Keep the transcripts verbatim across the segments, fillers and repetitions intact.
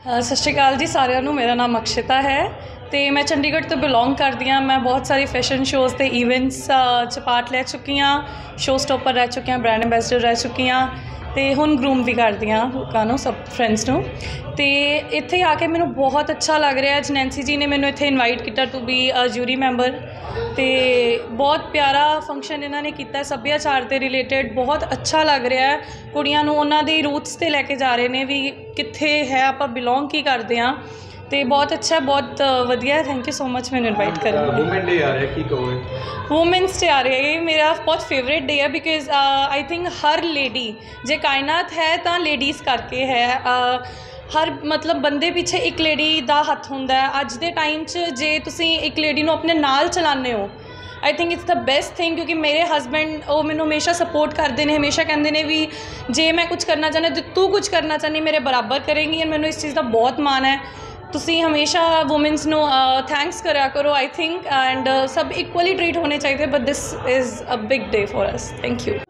ਸਤਿ ਸ਼੍ਰੀ ਅਕਾਲ ਜੀ ਸਾਰਿਆਂ ਨੂੰ। ਮੇਰਾ ਨਾਮ ਅਕਸ਼ਿਤਾ ਹੈ ਤੇ ਮੈਂ ਚੰਡੀਗੜ੍ਹ ਤੋਂ ਬਿਲੋਂਗ ਕਰਦੀ ਹਾਂ। ਮੈਂ ਬਹੁਤ ਸਾਰੇ ਫੈਸ਼ਨ ਸ਼ੋਜ਼ ਤੇ ਇਵੈਂਟਸ 'ਚ ਪਾਰਟ ਲੈ ਚੁੱਕੀ ਹਾਂ, ਸ਼ੋ ਸਟੋਪਰ ਰਹਿ ਚੁੱਕੀ ਹਾਂ, ਬ੍ਰਾਂਡ ਐਂਬੈਸਡਰ ਰਹਿ ਚੁੱਕੀ ਹਾਂ ਤੇ ਹੁਣ ਗਰੂਮ ਵੀ ਕਰਦੀ ਹਾਂ ਲੋਕਾਂ ਨੂੰ, ਸਭ ਫਰੈਂਡਸ ਨੂੰ। ਤੇ ਇੱਥੇ ਆ ਕੇ ਮੈਨੂੰ ਬਹੁਤ ਅੱਛਾ ਲੱਗ ਰਿਹਾ। ਅੱਜ ਨੈਂਸੀ ਜੀ ਨੇ ਮੈਨੂੰ ਇੱਥੇ ਇਨਵਾਈਟ ਕੀਤਾ to be a jury member ਤੇ ਬਹੁਤ ਪਿਆਰਾ ਫੰਕਸ਼ਨ ਇਹਨਾਂ ਨੇ ਕੀਤਾ, ਸੱਭਿਆਚਾਰ ਦੇ ਰਿਲੇਟਡ ਬਹੁਤ ਅੱਛਾ ਲੱਗ ਰਿਹਾ। ਕੁੜੀਆਂ ਨੂੰ ਉਹਨਾਂ ਦੇ ਰੂਟਸ 'ਤੇ ਲੈ ਕੇ ਜਾ ਰਹੇ ਨੇ ਵੀ ਕਿੱਥੇ ਹੈ, ਆਪਾਂ ਬਿਲੋਂਗ ਕੀ ਕਰਦੇ ਹਾਂ ਤੇ ਬਹੁਤ ਅੱਛਾ, ਬਹੁਤ ਵਧੀਆ। ਥੈਂਕ ਯੂ ਸੋ ਮਚ ਮੈਨੂੰ ਇਨਵਾਈਟ ਕਰਨ ਲਈ। ਵੂਮਨ ਡੇ ਆ ਰਿਹਾ, ਕੀ ਕਹੋਗੇ? ਵੂਮੈਨਸ ਡੇ ਆ ਰਿਹਾ, ਇਹ ਮੇਰਾ ਬਹੁਤ ਫੇਵਰੇਟ ਡੇ ਹੈ ਬਿਕਾਜ਼ ਆਈ ਥਿੰਕ ਹਰ ਲੇਡੀ, ਜੇ ਕਾਇਨਾਤ ਹੈ ਤਾਂ ਲੇਡੀਜ਼ ਕਰਕੇ ਹੈ। ਹਰ ਮਤਲਬ ਬੰਦੇ ਪਿੱਛੇ ਇੱਕ ਲੇਡੀ ਦਾ ਹੱਥ ਹੁੰਦਾ ਹੈ। ਅੱਜ ਦੇ ਟਾਈਮ 'ਚ ਜੇ ਤੁਸੀਂ ਇੱਕ ਲੇਡੀ ਨੂੰ ਆਪਣੇ ਨਾਲ ਚਲਾਉਂਦੇ ਹੋ, I think it's the best thing. ਕਿਉਂਕਿ ਮੇਰੇ ਹਸਬੈਂਡ ਉਹ ਮੈਨੂੰ ਹਮੇਸ਼ਾ ਸਪੋਰਟ ਕਰਦੇ ਨੇ, ਹਮੇਸ਼ਾ ਕਹਿੰਦੇ ਨੇ ਵੀ ਜੇ ਮੈਂ ਕੁਝ ਕਰਨਾ ਚਾਹੁੰਦਾ ਤੇ ਤੂੰ ਕੁਝ ਕਰਨਾ ਚਾਹੁੰਦੀ ਮੇਰੇ ਬਰਾਬਰ ਕਰੇਂਗੀ। ਐਂਡ ਮੈਨੂੰ ਇਸ ਚੀਜ਼ ਦਾ ਬਹੁਤ ਮਾਣ ਹੈ। ਤੁਸੀਂ ਹਮੇਸ਼ਾ ਵੂਮੈਨਸ ਨੂੰ ਥੈਂਕਸ ਕਰਿਆ ਕਰੋ ਆਈ ਥਿੰਕ, ਐਂਡ ਸਭ ਇਕੁਅਲੀ ਟਰੀਟ ਹੋਣੇ ਚਾਹੀਦੇ, but this is a big day for us. Thank you.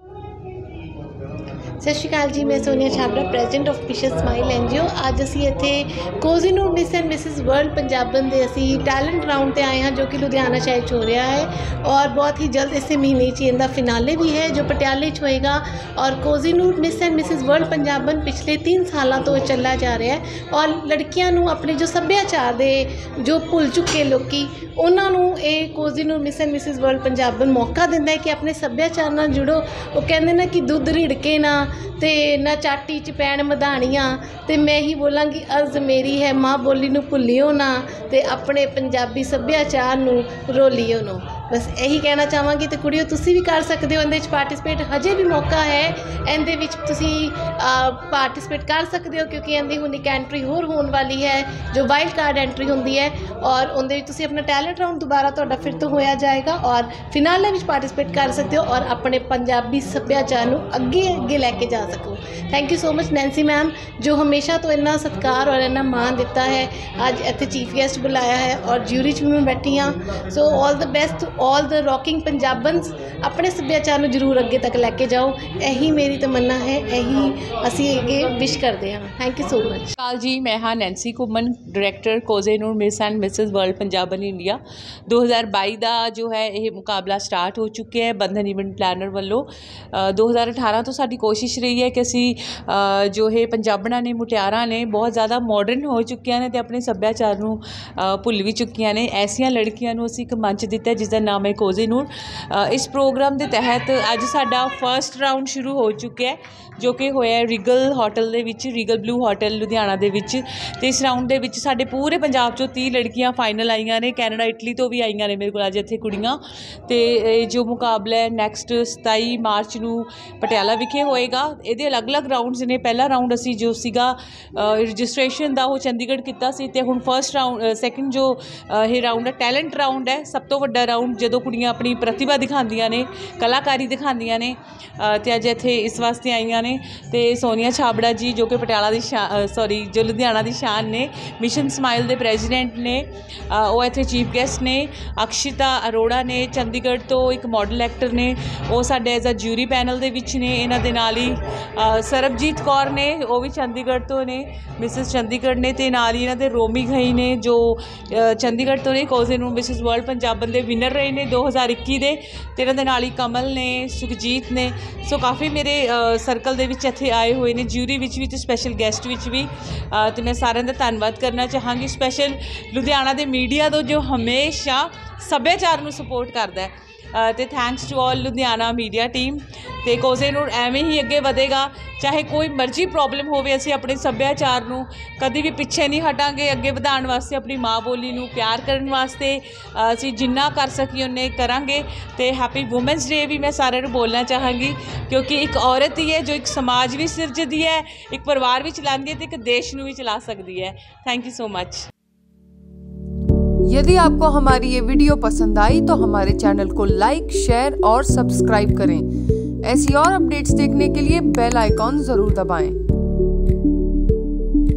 Sat Shri Akal ji, ਮੈਂ ਸੋਨੀਆ ਛਾਬੜਾ, ਪ੍ਰੈਜ਼ੀਡੈਂਟ ਆਫ ਪਿਸ਼ਰ ਸਮਾਈਲ ਐਨ ਜੀ ਓ। ਅੱਜ ਅਸੀਂ ਇੱਥੇ Kozinoor miss and mrs world Punjaban ਦੇ ਅਸੀਂ ਟੈਲੈਂਟ ਰਾਊਂਡ 'ਤੇ ਆਏ ਹਾਂ, ਜੋ ਕਿ ਲੁਧਿਆਣਾ ਸ਼ਹਿਰ 'ਚ ਹੋ ਰਿਹਾ ਹੈ ਔਰ ਬਹੁਤ ਹੀ ਜਲਦ ਇਸੇ ਮਹੀਨੇ 'ਚ ਇਹਦਾ ਫਿਨਾਲੇ ਵੀ ਹੈ ਜੋ ਪਟਿਆਲੇ 'ਚ ਹੋਏਗਾ। ਔਰ Kozinoor miss and mrs world Punjaban ਪਿਛਲੇ ਤਿੰਨ ਸਾਲਾਂ ਤੋਂ ਚੱਲਾ ਜਾ ਰਿਹਾ ਹੈ ਔਰ ਲੜਕੀਆਂ ਨੂੰ ਆਪਣੇ ਜੋ ਸੱਭਿਆਚਾਰ ਦੇ ਜੋ ਭੁੱਲ ਚੁੱਕੇ ਲੋਕੀ, ਉਹਨਾਂ ਨੂੰ ਇਹ Kozinoor miss and mrs world Punjaban ਮੌਕਾ ਦਿੰਦਾ ਹੈ ਕਿ ਆਪਣੇ ਸੱਭਿਆਚਾਰ ਨਾਲ ਜੁੜੋ। ਉਹ ਕਹਿੰਦੇ ਨਾ ਕਿ ਦੁੱਧ ਰਿੜਕੇ ਨਾ ਤੇ ਨਾ ਚਾਟੀ 'ਚ ਪੈਣ ਮਧਾਣੀਆਂ, ਤੇ ਮੈਂ ਹੀ ਬੋਲਾਂਗੀ ਅਰਜ਼ ਮੇਰੀ ਹੈ ਮਾਂ ਬੋਲੀ ਨੂੰ ਭੁੱਲਿਓ ਨਾ ਤੇ ਆਪਣੇ ਪੰਜਾਬੀ ਸੱਭਿਆਚਾਰ ਨੂੰ ਰੋਲੀਓ ਨਾ। ਬਸ ਇਹੀ ਕਹਿਣਾ ਚਾਹਾਂਗੀ। ਤੇ ਕੁੜੀਓ ਤੁਸੀਂ ਵੀ ਕਰ ਸਕਦੇ ਹੋ ਇਹਦੇ ਵਿੱਚ ਪਾਰਟੀਸਪੇਟ, ਹਜੇ ਵੀ ਮੌਕਾ ਹੈ ਇਹਦੇ ਵਿੱਚ ਤੁਸੀਂ ਪਾਰਟੀਸਪੇਟ ਕਰ ਸਕਦੇ ਹੋ ਕਿਉਂਕਿ ਇਹਦੀ ਹੁਣ ਇੱਕ ਐਂਟਰੀ ਹੋਰ ਹੋਣ ਵਾਲੀ ਹੈ ਜੋ ਵਾਈਲਡ ਕਾਰਡ ਐਂਟਰੀ ਹੁੰਦੀ ਹੈ ਔਰ ਉਹਦੇ ਵਿੱਚ ਤੁਸੀਂ ਆਪਣਾ ਟੈਲੈਂਟ ਰਾਊਂਡ ਦੁਬਾਰਾ ਤੁਹਾਡਾ ਫਿਰ ਤੋਂ ਹੋਇਆ ਜਾਏਗਾ ਔਰ ਫਿਨਾਲੇ ਵਿੱਚ ਪਾਰਟੀਸਪੇਟ ਕਰ ਸਕਦੇ ਹੋ ਔਰ ਆਪਣੇ ਪੰਜਾਬੀ ਸੱਭਿਆਚਾਰ ਨੂੰ ਅੱਗੇ ਅੱਗੇ ਲੈ ਕੇ ਜਾ ਸਕੋ। Thank you so much Nancy ma'am, ਜੋ ਹਮੇਸ਼ਾ ਤੋਂ ਇੰਨਾ ਸਤਿਕਾਰ ਔਰ ਇੰਨਾ ਮਾਣ ਦਿੱਤਾ ਹੈ। ਅੱਜ ਇੱਥੇ ਚੀਫ ਗੈਸਟ ਬੁਲਾਇਆ ਹੈ ਔਰ ਜਿਊਰੀ 'ਚ ਵੀ ਮੈਂ ਬੈਠੀ ਹਾਂ। ਸੋ ਆਲ the best all the rocking ਪੰਜਾਬਨਸ, ਆਪਣੇ ਸੱਭਿਆਚਾਰ ਨੂੰ ਜ਼ਰੂਰ ਅੱਗੇ ਤੱਕ ਲੈ ਕੇ ਜਾਓ। ਇਹੀ ਮੇਰੀ ਤਮੰਨਾ ਹੈ, ਇਹੀ ਅਸੀਂ ਅੱਗੇ ਵਿਸ਼ ਕਰਦੇ ਹਾਂ। Thank you so much. ਕਾਲ ਜੀ, ਮੈਂ ਹਾਂ Nancy Ghumman, director Kozinoor miss and mrs world Punjaban India. ਦੋ ਹਜ਼ਾਰ ਬਾਈ ਦਾ ਜੋ ਹੈ ਇਹ ਮੁਕਾਬਲਾ ਸਟਾਰਟ ਹੋ ਚੁੱਕਿਆ ਹੈ ਬੰਧਨ ਇਵੈਂਟ ਪਲੈਨਰ ਵੱਲੋਂ। ਦੋ ਹਜ਼ਾਰ ਅਠਾਰਾਂ ਤੋਂ ਸਾਡੀ ਕੋਸ਼ਿਸ਼ ਰਹੀ ਹੈ ਕਿ ਅਸੀਂ ਜੋ ਇਹ ਪੰਜਾਬਣਾਂ ਨੇ, ਮੁਟਿਆਰਾਂ ਨੇ, ਬਹੁਤ ਜ਼ਿਆਦਾ ਮਾਡਰਨ ਹੋ ਚੁੱਕੀਆਂ ਨੇ ਅਤੇ ਆਪਣੇ ਸੱਭਿਆਚਾਰ ਨੂੰ ਭੁੱਲ ਵੀ ਚੁੱਕੀਆਂ ਨੇ। ਐਸੀਆਂ ਲੜਕੀਆਂ ਨੂੰ ਅਸੀਂ ਇੱਕ ਮੰਚ ਦਿੱਤਾ ਜਿਸ ਦਾ ਨਾਮ ਹੈ ਕੋਜ਼ੀਨੂਰ। ਇਸ ਪ੍ਰੋਗਰਾਮ ਦੇ ਤਹਿਤ ਅੱਜ ਸਾਡਾ ਫਸਟ ਰਾਊਂਡ ਸ਼ੁਰੂ ਹੋ ਚੁੱਕਿਆ ਜੋ ਕਿ ਹੋਇਆ ਰੀਗਲ ਹੋਟਲ ਦੇ ਵਿੱਚ, ਰੀਗਲ ਬਲੂ ਹੋਟਲ ਲੁਧਿਆਣਾ ਦੇ ਵਿੱਚ। ਅਤੇ ਇਸ ਰਾਊਂਡ ਦੇ ਵਿੱਚ ਸਾਡੇ ਪੂਰੇ ਪੰਜਾਬ 'ਚੋਂ ਤੀਹ ਲੜਕੀਆਂ ਫਾਈਨਲ ਆਈਆਂ ਨੇ, ਕੈਨੇਡਾ ਇਟਲੀ ਤੋਂ ਵੀ ਆਈਆਂ ਨੇ ਮੇਰੇ ਕੋਲ ਅੱਜ ਇੱਥੇ ਕੁੜੀਆਂ। ਅਤੇ ਇਹ ਜੋ ਮੁਕਾਬਲਾ ਹੈ ਨੈਕਸਟ ਸਤਾਈ ਮਾਰਚ ਨੂੰ ਪਟਿਆਲਾ ਵਿਖੇ ਹੋਏਗਾ। ਇਹਦੇ ਅਲੱਗ-ਅਲੱਗ ਰਾਊਂਡਸ ਨੇ। ਪਹਿਲਾ ਰਾਊਂਡ ਅਸੀਂ ਜੋ ਸੀਗਾ ਰਜਿਸਟ੍ਰੇਸ਼ਨ ਦਾ ਉਹ ਚੰਡੀਗੜ੍ਹ ਕੀਤਾ ਸੀ ਅਤੇ ਹੁਣ ਫਸਟ ਰਾਊਂਡ ਸੈਕਿੰਡ ਜੋ ਇਹ ਰਾਊਂਡ ਹੈ ਟੈਲੈਂਟ ਰਾਊਂਡ ਹੈ, ਸਭ ਤੋਂ ਵੱਡਾ ਰਾਊਂਡ ਜਦੋਂ ਕੁੜੀਆਂ ਆਪਣੀ ਪ੍ਰਤਿਭਾ ਦਿਖਾਉਂਦੀਆਂ ਨੇ, ਕਲਾਕਾਰੀ ਦਿਖਾਉਂਦੀਆਂ ਨੇ। ਅਤੇ ਅੱਜ ਇੱਥੇ ਇਸ ਵਾਸਤੇ ਆਈਆਂ ਨੇ। ਅਤੇ ਸੋਨੀਆ ਛਾਬੜਾ ਜੀ ਜੋ ਕਿ ਪਟਿਆਲਾ ਦੀ ਸ਼ਾ ਸੋਰੀ ਜੋ ਲੁਧਿਆਣਾ ਦੀ ਸ਼ਾਨ ਨੇ, ਮਿਸ਼ਨ ਸਮਾਈਲ ਦੇ ਪ੍ਰੈਜ਼ੀਡੈਂਟ ਨੇ, ਉਹ ਇੱਥੇ ਚੀਫ ਗੈਸਟ ਨੇ। ਅਕਸ਼ਿਤਾ ਅਰੋੜਾ ਨੇ ਚੰਡੀਗੜ੍ਹ ਤੋਂ, ਇੱਕ ਮਾਡਲ ਐਕਟਰ ਨੇ, ਉਹ ਸਾਡੇ ਐਜ਼ ਅ ਜਿਊਰੀ ਪੈਨਲ ਦੇ ਵਿੱਚ ਨੇ। ਇਹਨਾਂ ਦੇ ਨਾਲ ਹੀ ਸਰਬਜੀਤ ਕੌਰ ਨੇ, ਉਹ ਵੀ ਚੰਡੀਗੜ੍ਹ ਤੋਂ ਨੇ, ਮਿਸਿਸ ਚੰਡੀਗੜ੍ਹ ਨੇ। ਅਤੇ ਨਾਲ ਹੀ ਇਹਨਾਂ ਦੇ ਰੋਮੀ ਘਈ ਨੇ ਜੋ ਚੰਡੀਗੜ੍ਹ ਤੋਂ ਨੇ, ਕੋਜ਼ੀਨੂਰ ਮਿਸਿਸ ਵਰਲਡ ਪੰਜਾਬਨ ਦੇ ਵਿਨਰ ਰਹੇ ਨੇ ਦੋ ਹਜ਼ਾਰ ਇੱਕੀ ਦੇ। ਅਤੇ ਇਹਨਾਂ ਦੇ ਨਾਲ ਹੀ ਕਮਲ ਨੇ, ਸੁਖਜੀਤ ਨੇ। ਸੋ ਕਾਫੀ ਮੇਰੇ ਸਰਕਲ ਦੇ ਵਿੱਚ ਇੱਥੇ ਆਏ ਹੋਏ ਨੇ, ਜਿਊਰੀ ਵਿੱਚ ਵੀ ਅਤੇ ਸਪੈਸ਼ਲ ਗੈਸਟ ਵਿੱਚ ਵੀ। ਅਤੇ ਮੈਂ ਸਾਰਿਆਂ ਦਾ ਧੰਨਵਾਦ ਕਰਨਾ ਚਾਹਾਂਗੀ, ਸਪੈਸ਼ਲ ਲੁਧਿਆਣਾ ਦੇ ਮੀਡੀਆ ਤੋਂ ਜੋ ਹਮੇਸ਼ਾ ਸੱਭਿਆਚਾਰ ਨੂੰ ਸਪੋਰਟ ਕਰਦਾ ਹੈ। ਅਤੇ thanks to all Ludhiana media team. ਅਤੇ ਕੋਜ਼ੀਨੂਰ ਐਵੇਂ ਹੀ ਅੱਗੇ ਵਧੇਗਾ, ਚਾਹੇ ਕੋਈ ਮਰਜ਼ੀ ਪ੍ਰੋਬਲਮ ਹੋਵੇ। ਅਸੀਂ ਆਪਣੇ ਸੱਭਿਆਚਾਰ ਨੂੰ ਕਦੇ ਵੀ ਪਿੱਛੇ ਨਹੀਂ ਹਟਾਂਗੇ। ਅੱਗੇ ਵਧਾਉਣ ਵਾਸਤੇ, ਆਪਣੀ ਮਾਂ ਬੋਲੀ ਨੂੰ ਪਿਆਰ ਕਰਨ ਵਾਸਤੇ ਅਸੀਂ ਜਿੰਨਾ ਕਰ ਸਕੀਏ ਉਨੇ ਕਰਾਂਗੇ। ਅਤੇ ਹੈਪੀ ਵੂਮੈਨਸ ਡੇ ਵੀ ਮੈਂ ਸਾਰਿਆਂ ਨੂੰ ਬੋਲਣਾ ਚਾਹਾਂਗੀ ਕਿਉਂਕਿ ਇੱਕ ਔਰਤ ਹੀ ਹੈ ਜੋ ਇੱਕ ਸਮਾਜ ਵੀ ਸਿਰਜਦੀ ਹੈ, ਇੱਕ ਪਰਿਵਾਰ ਵੀ ਚਲਾਉਂਦੀ ਹੈ ਅਤੇ ਇੱਕ ਦੇਸ਼ ਨੂੰ ਵੀ ਚਲਾ ਸਕਦੀ ਹੈ। Thank you so much. यदि आपको हमारी ये वीडियो पसंद आई तो हमारे चैनल को लाइक, शेयर और सब्सक्राइब करें। ऐसी और अपडेट्स देखने के लिए बेल आइकॉन ज़रूर दबाएं।